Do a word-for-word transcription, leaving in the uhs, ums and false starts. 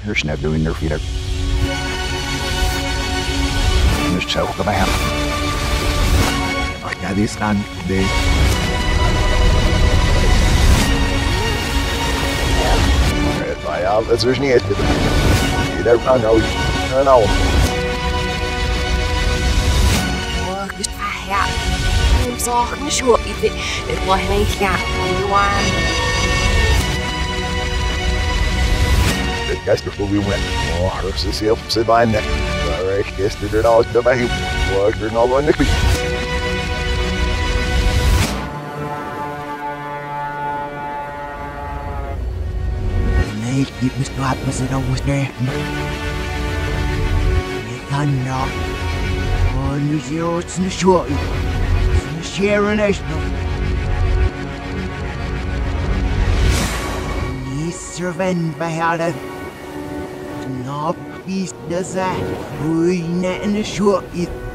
There's no doing their feet up. There's so come out. I got this on today. By all that's there's need to you don't know. I know. Ủa, cái phải ạ. Em so nó sure it it was này cả. One. The guys before we went. Oh, hurts the self sit by neck. All right, guess they're all the by. Well, they're not on the feet. Keep Mister Atmosphere was there. You cannot. Oh, you see, it's not sure. It's sharing us. He's servant by other. No peace does that. We not in the short.